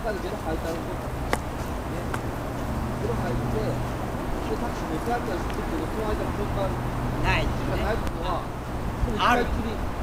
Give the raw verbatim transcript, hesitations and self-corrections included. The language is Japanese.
中でゲロ吐いたらね、ゲロ吐いて、でタクシーめっちゃあったりするけど、その間の空間ないがないっていうのは、それ一回きり。